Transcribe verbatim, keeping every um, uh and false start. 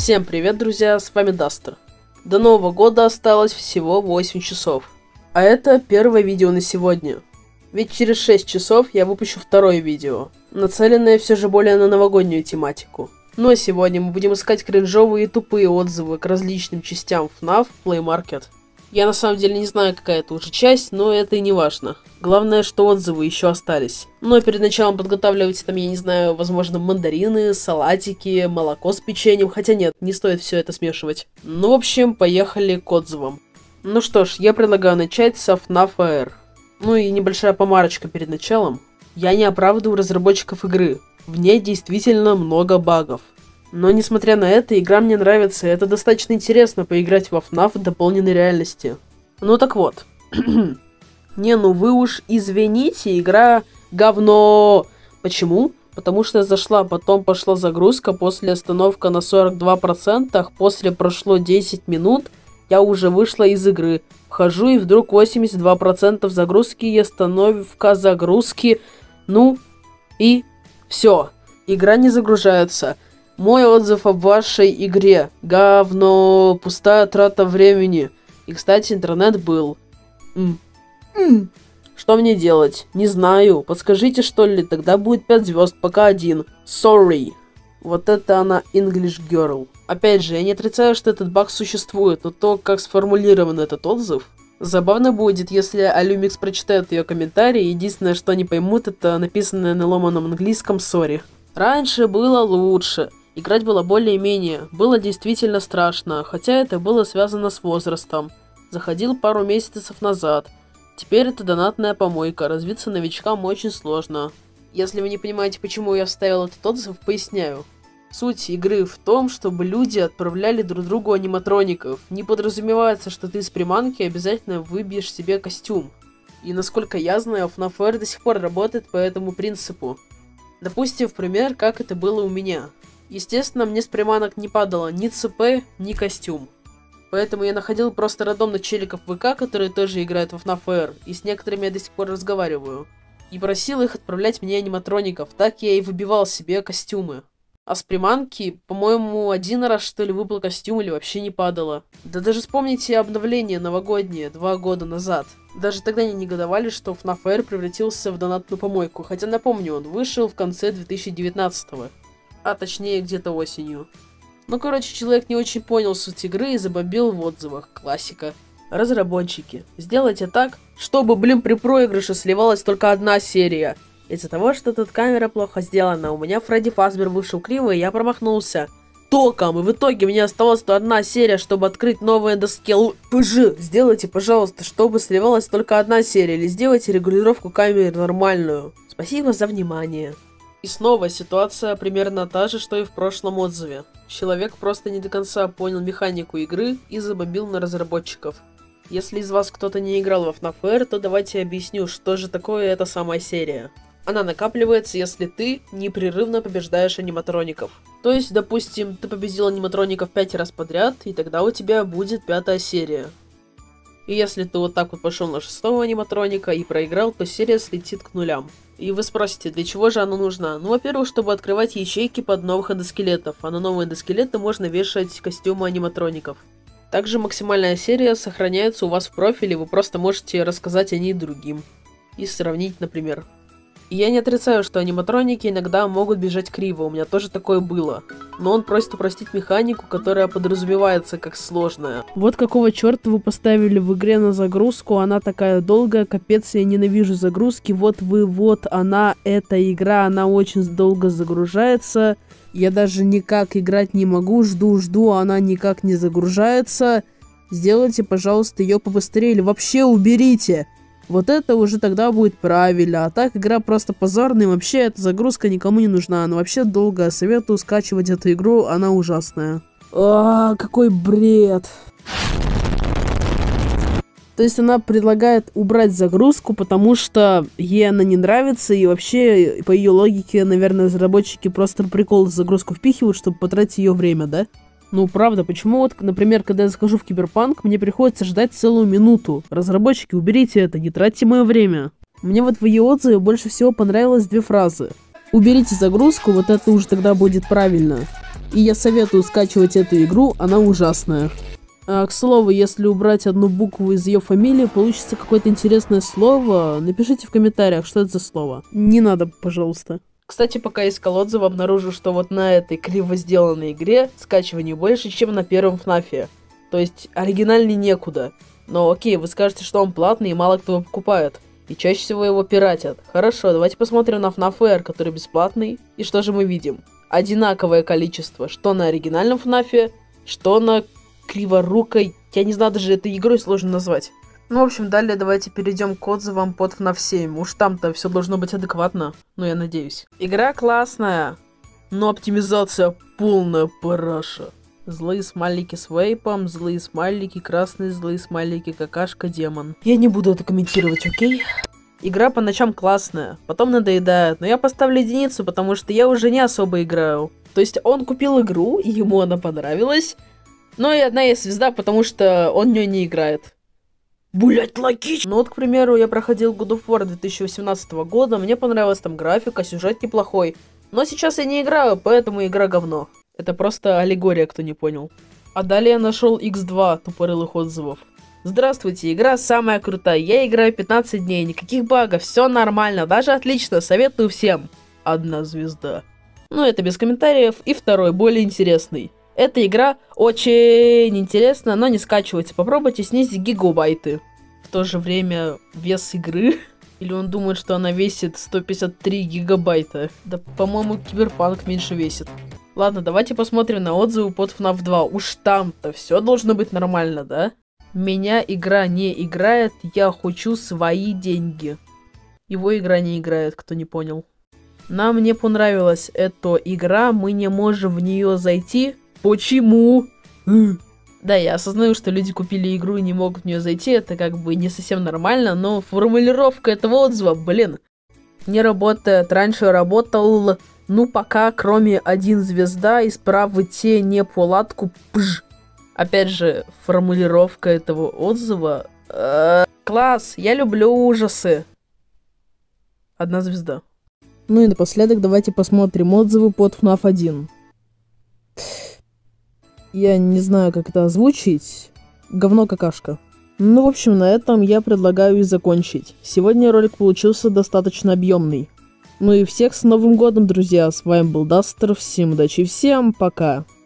Всем привет, друзья, с вами Дастер. До Нового года осталось всего восемь часов. А это первое видео на сегодня. Ведь через шесть часов я выпущу второе видео, нацеленное все же более на новогоднюю тематику. Ну а сегодня мы будем искать кринжовые и тупые отзывы к различным частям эф нав Play Market. Я на самом деле не знаю, какая это уже часть, но это и не важно. Главное, что отзывы еще остались. Но перед началом подготавливайте там, я не знаю, возможно, мандарины, салатики, молоко с печеньем. Хотя нет, не стоит все это смешивать. Ну, в общем, поехали к отзывам. Ну что ж, я предлагаю начать с эф нав эй ар. Ну и небольшая помарочка перед началом. Я не оправдываю разработчиков игры. В ней действительно много багов. Но несмотря на это, игра мне нравится, и это достаточно интересно поиграть в эф нав в дополненной реальности. Ну так вот. Не, ну вы уж извините, игра говно. Почему? Потому что зашла, потом пошла загрузка, после остановка на сорок два процента, после прошло десять минут, я уже вышла из игры. Вхожу и вдруг восемьдесят два процента загрузки и остановка загрузки. Ну и все. Игра не загружается. Мой отзыв об вашей игре. Говно. Пустая трата времени. И, кстати, интернет был. М. М. Что мне делать? Не знаю. Подскажите, что ли? Тогда будет пять звезд, пока один. Sorry. Вот это она, English Girl. Опять же, я не отрицаю, что этот баг существует, но то, как сформулирован этот отзыв... Забавно будет, если Алюмикс прочитает ее комментарий, и единственное, что они поймут, это написанное на ломаном английском «sorry». Раньше было лучше. Играть было более-менее. Было действительно страшно, хотя это было связано с возрастом. Заходил пару месяцев назад. Теперь это донатная помойка, развиться новичкам очень сложно. Если вы не понимаете, почему я вставил этот отзыв, поясняю. Суть игры в том, чтобы люди отправляли друг другу аниматроников. Не подразумевается, что ты с приманки обязательно выбьешь себе костюм. И насколько я знаю, эф нав эй ар до сих пор работает по этому принципу. Допустим, в пример, как это было у меня. Естественно, мне с приманок не падало ни ЦП, ни костюм. Поэтому я находил просто рандомных челиков в ВК, которые тоже играют в эф нав эй ар, и с некоторыми я до сих пор разговариваю. И просил их отправлять мне аниматроников, так я и выбивал себе костюмы. А с приманки, по-моему, один раз, что ли, выпал костюм или вообще не падало. Да даже вспомните обновление новогоднее два года назад. Даже тогда они негодовали, что эф нав эй ар превратился в донатную помойку. Хотя, напомню, он вышел в конце две тысячи девятнадцатого. А точнее, где-то осенью. Ну, короче, человек не очень понял суть игры и забомбил в отзывах. Классика. Разработчики, сделайте так, чтобы, блин, при проигрыше сливалась только одна серия. Из-за того, что тут камера плохо сделана, у меня Фредди Фазбер вышел криво, и я промахнулся током, и в итоге мне осталась то одна серия, чтобы открыть новые доски. ПЖ, сделайте, пожалуйста, чтобы сливалась только одна серия, или сделайте регулировку камеры нормальную. Спасибо за внимание. И снова ситуация примерно та же, что и в прошлом отзыве. Человек просто не до конца понял механику игры и забомбил на разработчиков. Если из вас кто-то не играл в эф нав эй ар, то давайте объясню, что же такое эта самая серия. Она накапливается, если ты непрерывно побеждаешь аниматроников. То есть, допустим, ты победил аниматроников пять раз подряд, и тогда у тебя будет пятая серия. И если ты вот так вот пошел на шестого аниматроника и проиграл, то серия слетит к нулям. И вы спросите, для чего же она нужна? Ну, во-первых, чтобы открывать ячейки под новых эндоскелетов, а на новые эндоскелеты можно вешать костюмы аниматроников. Также максимальная серия сохраняется у вас в профиле, вы просто можете рассказать о ней другим. И сравнить, например. И я не отрицаю, что аниматроники иногда могут бежать криво, у меня тоже такое было. Но он просит упростить механику, которая подразумевается как сложная. Вот какого черта вы поставили в игре на загрузку, она такая долгая, капец, я ненавижу загрузки. Вот вы, вот она, эта игра, она очень долго загружается. Я даже никак играть не могу, жду, жду, она никак не загружается. Сделайте, пожалуйста, ее побыстрее или вообще уберите. Вот это уже тогда будет правильно, а так игра просто позорная, вообще эта загрузка никому не нужна, она вообще долгая, советую скачивать эту игру, она ужасная. А, какой бред. То есть она предлагает убрать загрузку, потому что ей она не нравится, и вообще, по ее логике, наверное, разработчики просто прикол загрузку впихивают, чтобы потратить ее время, да? Ну, правда, почему вот, например, когда я захожу в Киберпанк, мне приходится ждать целую минуту? Разработчики, уберите это, не тратьте мое время. Мне вот в ее отзыве больше всего понравилось две фразы. Уберите загрузку, вот это уже тогда будет правильно. И я советую скачивать эту игру, она ужасная. А, к слову, если убрать одну букву из ее фамилии, получится какое-то интересное слово. Напишите в комментариях, что это за слово. Не надо, пожалуйста. Кстати, пока искал отзывы, обнаружил, что вот на этой криво сделанной игре скачиваний больше, чем на первом фнафе. То есть оригинальней некуда. Но окей, вы скажете, что он платный и мало кто его покупает. И чаще всего его пиратят. Хорошо, давайте посмотрим на фнаф эр, который бесплатный. И что же мы видим? Одинаковое количество, что на оригинальном фнафе, что на криворукой. Я не знаю, даже этой игрой сложно назвать. Ну, в общем, далее давайте перейдем к отзывам под фнаф семь. Уж там-то все должно быть адекватно, ну, я надеюсь. Игра классная, но оптимизация полная параша. Злые смайлики с вейпом, злые смайлики, красные злые смайлики, какашка, демон. Я не буду это комментировать, окей? Игра по ночам классная, потом надоедает, но я поставлю единицу, потому что я уже не особо играю. То есть он купил игру, и ему она понравилась, но и одна есть звезда, потому что он в нее не играет. Блять, логично! Ну вот, к примеру, я проходил God of War две тысячи восемнадцатого года, мне понравилась там графика, сюжет неплохой. Но сейчас я не играю, поэтому игра говно. Это просто аллегория, кто не понял. А далее я нашел икс два тупорылых отзывов. Здравствуйте, игра самая крутая, я играю пятнадцать дней, никаких багов, все нормально, даже отлично, советую всем. Одна звезда. Ну это без комментариев. И второй, более интересный. Эта игра очень интересна, но не скачивается. Попробуйте снизить гигабайты. В то же время вес игры... Или он думает, что она весит сто пятьдесят три гигабайта? Да, по-моему, Киберпанк меньше весит. Ладно, давайте посмотрим на отзывы под фнаф два. Уж там-то все должно быть нормально, да? Меня игра не играет, я хочу свои деньги. Его игра не играет, кто не понял. Нам не понравилась эта игра, мы не можем в нее зайти. Почему? Да, я осознаю, что люди купили игру и не могут в нее зайти, это как бы не совсем нормально, но формулировка этого отзыва, блин, не работает. Раньше работал, ну пока, кроме один звезда, исправьте неполадку, пж. Опять же, формулировка этого отзыва. Э-э- класс, я люблю ужасы. Одна звезда. Ну и напоследок давайте посмотрим отзывы под фнаф один. Я не знаю, как это озвучить. Говно какашка. Ну, в общем, на этом я предлагаю и закончить. Сегодня ролик получился достаточно объемный. Ну и всех с Новым годом, друзья. С вами был Дастер. Всем удачи, всем пока.